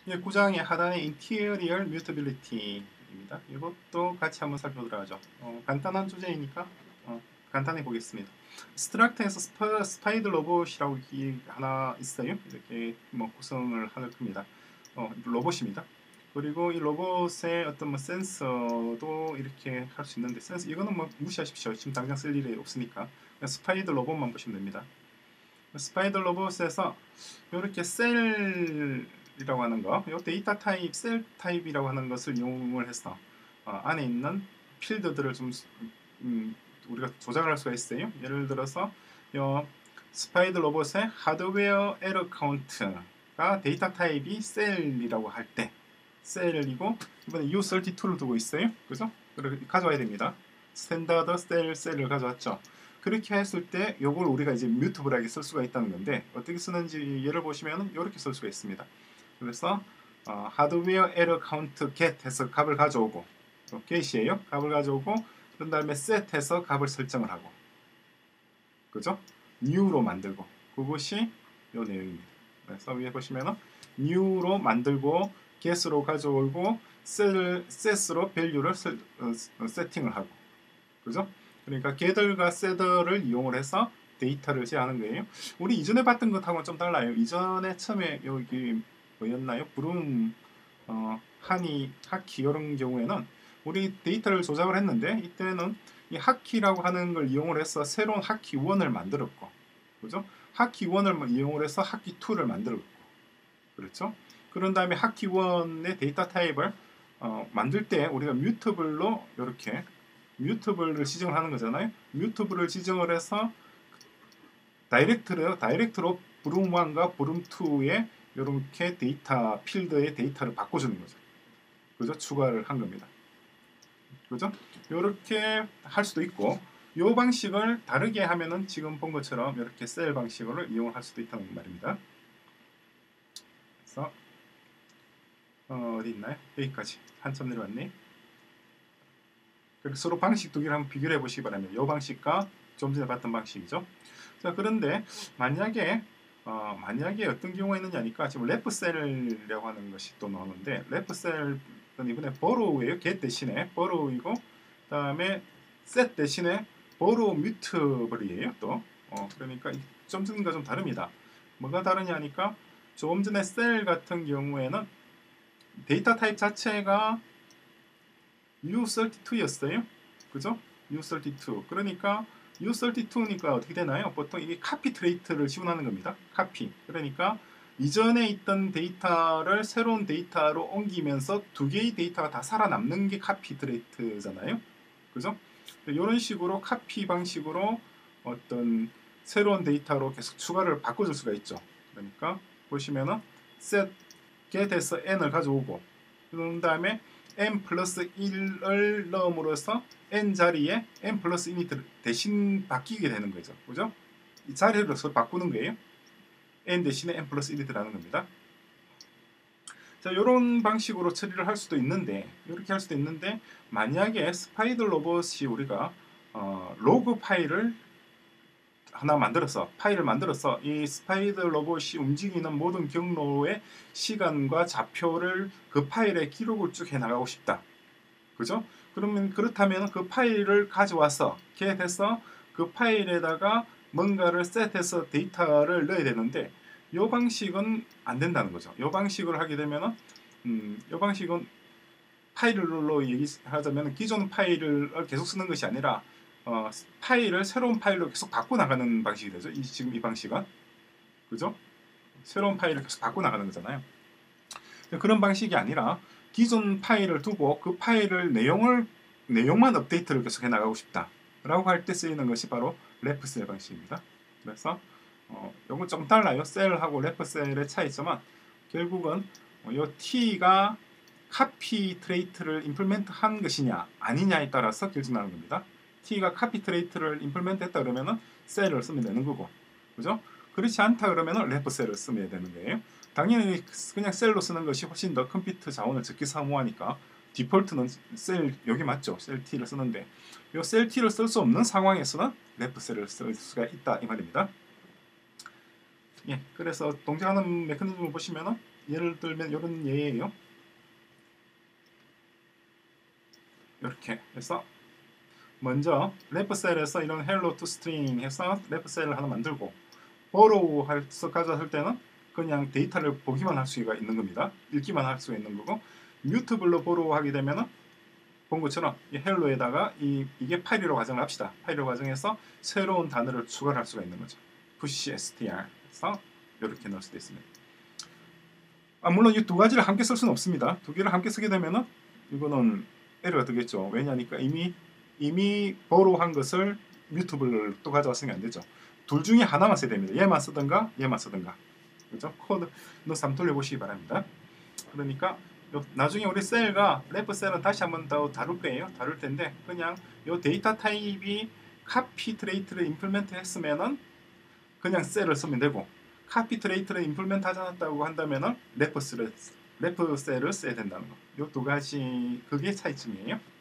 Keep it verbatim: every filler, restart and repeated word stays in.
이 구장의 하단에 Interior Mutability입니다. 이것도 같이 한번 살펴보도록 하죠. 어, 간단한 주제이니까 어, 간단히 보겠습니다. 스트럭트에서 스파, 스파이드 로봇이라고 하나 있어요. 이렇게 뭐 구성을 할 겁니다. 어, 로봇입니다. 그리고 이 로봇의 어떤 뭐 센서도 이렇게 할 수 있는데 센서 이거는 뭐 무시하십시오. 지금 당장 쓸 일이 없으니까 스파이드 로봇만 보시면 됩니다. 스파이더 로봇에서 이렇게 셀이라고 하는 거, 이 데이터 타입, 셀 타입이라고 하는 것을 이용을 해서 어, 안에 있는 필드들을 좀 음, 우리가 조작할 수가 있어요. 예를 들어서 요 스파이더 로봇의 하드웨어 에러 카운트가 데이터 타입이 셀이라고 할 때 셀이고 이번에 유 삼십이를 두고 있어요. 그죠? 그렇게 가져와야 됩니다. 스탠다드 셀 셀을 가져왔죠. 그렇게 했을 때 이걸 우리가 이제 뮤트블하게 쓸 수가 있다는 건데 어떻게 쓰는지 예를 보시면 이렇게 쓸 수가 있습니다. 그래서 어, 하드웨어 에러 카운트 get 해서 값을 가져오고 get이에요. 값을 가져오고 그런 다음에 set 해서 값을 설정을 하고 그죠? new로 만들고 그것이 이 내용입니다. 그래서 위에 보시면은 new로 만들고 get으로 가져오고 set, set으로 value를 설, 어, 세팅을 하고 그죠? 그러니까 gather과 setter를 이용을 해서 데이터를 제하는 거예요. 우리 이전에 봤던 것하고는 좀 달라요. 이전에 처음에 여기 뭐였나요? 브룸, 어, 하니, 하키 이런 경우에는 우리 데이터를 조작을 했는데 이때는 이 하키라고 하는 걸 이용을 해서 새로운 하키 일을 만들었고 그죠? 하키 일을 이용을 해서 하키 이를 만들었고 그렇죠? 그런 다음에 하키 일의 데이터 타입을 어, 만들 때 우리가 뮤터블로 이렇게 뮤트블을 지정을 하는 거잖아요. 뮤트블을 지정을 해서 다이렉트로, 다이렉트로 브룸 일과 브룸 이에 이렇게 데이터 필드의 데이터를 바꿔주는 거죠. 그죠? 추가를 한 겁니다. 그죠? 이렇게 할 수도 있고 이 방식을 다르게 하면은 지금 본 것처럼 이렇게 셀 방식으로 이용할 수도 있다는 말입니다. 그래서 어, 어디 있나요? 여기까지 한참 내려왔네. 서로 방식 두 개를 한번 비교를 해보시기 바랍니다. 이 방식과 좀 전에 봤던 방식이죠. 자, 그런데 만약에 어, 만약에 어떤 경우가 있느냐니까 지금 레프셀이라고 하는 것이 또 나오는데 레프셀은 이번에 borrow예요. get 대신에 borrow이고 그다음에 set 대신에 borrow mutable이에요. 또 어, 그러니까 좀 전과 좀 다릅니다. 뭐가 다르냐니까 조금 전에 셀 같은 경우에는 데이터 타입 자체가 유 삼십이였어요. 그죠? 유 삼십이. 그러니까 유 삼십이니까 어떻게 되나요? 보통 이게 카피 트레이트를 지원하는 겁니다. 카피. 그러니까 이전에 있던 데이터를 새로운 데이터로 옮기면서 두 개의 데이터가 다 살아남는 게 카피 트레이트잖아요. 그죠? 이런 식으로 카피 방식으로 어떤 새로운 데이터로 계속 추가를 바꿔줄 수가 있죠. 그러니까 보시면은 set get에서 n을 가져오고 그런 다음에 n 플러스 일을 넣음으로써 n 자리에 n 플러스 일이 대신 바뀌게 되는 거죠. 그죠? 이 자리를 바꾸는 거예요. n 대신에 n 플러스 일이 들어가는 겁니다. 자, 이런 방식으로 처리를 할 수도 있는데 이렇게 할 수도 있는데 만약에 스파이더 로봇이 우리가 어, 로그 파일을 하나 만들어서 파일을 만들어서 이 스파이더 로봇이 움직이는 모든 경로의 시간과 좌표를 그 파일에 기록을 쭉 해나가고 싶다. 그죠? 그러면 그렇다면 그 파일을 가져와서 get해서 그 파일에다가 뭔가를 셋해서 데이터를 넣어야 되는데 이 방식은 안 된다는 거죠. 이 방식을 하게 되면은 음, 이 방식은 파일로 얘기하자면 기존 파일을 계속 쓰는 것이 아니라 어, 파일을 새로운 파일로 계속 바꿔 나가는 방식이 되죠. 이, 지금 이 방식은 그죠? 새로운 파일을 계속 바꿔 나가는 거잖아요. 그런 방식이 아니라 기존 파일을 두고 그 파일을 내용을 내용만 업데이트를 계속 해 나가고 싶다라고 할 때 쓰이는 것이 바로 레프셀 방식입니다. 그래서 어, 이건 좀 달라요. 셀하고 레프셀의 차이점은 결국은 어, 이 t가 카피 트레이트를 임플멘트 한 것이냐 아니냐에 따라서 결정나는 겁니다. t가 카피 트레이트를 임플멘트 했다 그러면은 셀을 쓰면 되는 거고 그죠? 그렇지 않다 그러면은 레프셀을 쓰면 되는 거예요. 당연히 그냥 셀로 쓰는 것이 훨씬 더 컴퓨터 자원을 적게 사모하니까 디폴트는 셀 여기 맞죠? 셀 t를 쓰는데 이 셀 t를 쓸 수 없는 상황에서는 레프셀을 쓸 수가 있다 이 말입니다. 예, 그래서 동작하는 메커니즘을 보시면은 예를 들면 이런 예예요. 이렇게 해서 먼저 레프셀에서 이런 hello to string 해서 레프셀을 하나 만들고 borrow 해서 가져왔을 때는 그냥 데이터를 보기만 할 수가 있는 겁니다. 읽기만 할 수가 있는 거고 뮤트블로 borrow 하게 되면은 본 것처럼 이 hello에다가 이, 이게 파일이라고 가정을 합시다. 파일이라고 가정해서 새로운 단어를 추가를 할 수가 있는 거죠. push str 해서 이렇게 넣을 수도 있습니다. 아, 물론 이 두 가지를 함께 쓸 수는 없습니다. 두 개를 함께 쓰게 되면은 이거는 에러가 뜨겠죠. 왜냐니까 이미 이미 borrow한 것을 뮤트블을 또 가져왔으면 안 되죠. 둘 중에 하나만 써야 됩니다. 얘만 쓰든가 얘만 쓰든가. 그죠? 코드 넣어서 한번 돌려보시기 바랍니다. 그러니까 요, 나중에 우리 셀과 레프 셀은 다시 한번 더 다룰 거예요. 다룰 텐데 그냥 요 데이터 타입이 카피 트레이트를 임플멘트 했으면은 그냥 셀을 쓰면 되고 카피 트레이트를 임플멘트 하지 않았다고 한다면은 레프 셀을 레프 셀을 써야 된다는 거. 요 두 가지 그게 차이점이에요.